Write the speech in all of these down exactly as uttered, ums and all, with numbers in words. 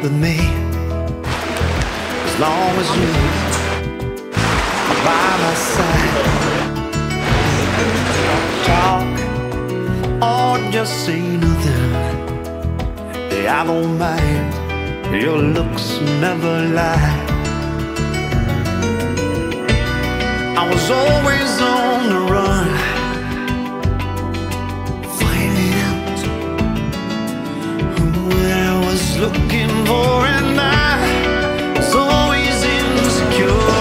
with me, as long as you are by my side. Talk or just say nothing, yeah, I don't mind. Your looks never lie. I was always on the run, finding out who I was looking for, and I was always insecure.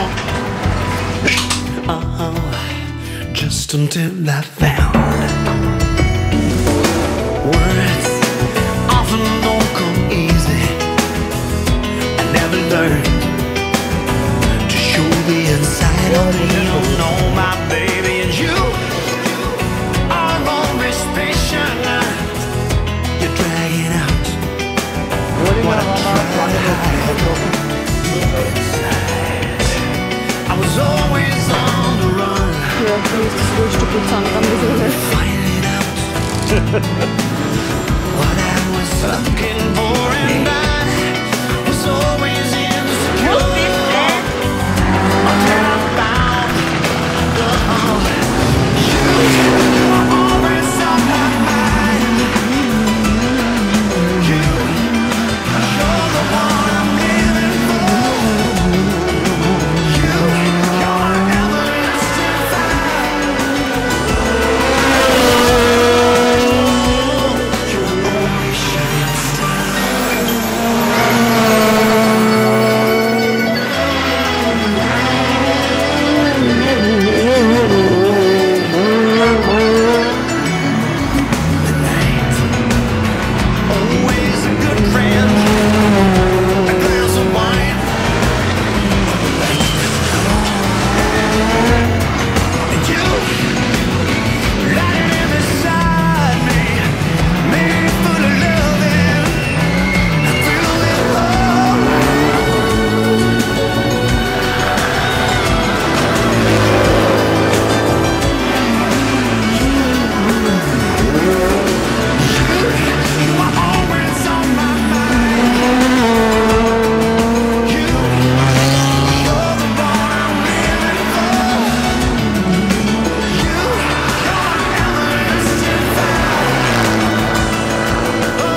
Uh-huh. Just until I found words often don't come easy. I never learned to show the inside of me. Oh no, my baby, and you are always patient. You're dragging out what I tried to hide deep inside. I was always on the run, finding out what I was looking for, and I was always insecure until I found the home. You were always on my mind. You, you're the one I'm living for. You, you're my everlasting fire. You're always shining always a good friend, a glass of wine, and you lying beside me, made full of loving, I feel it all. You are always on my mind. You, you're the one I'm living for. You, you're my everlasting fire. Oh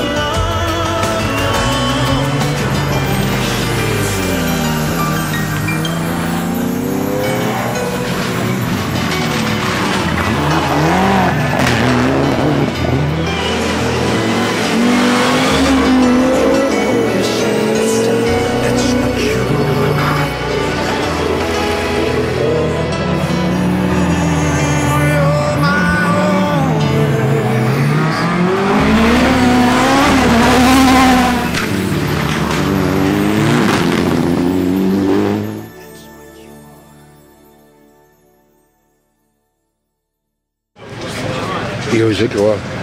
that's what you are. You're my Music or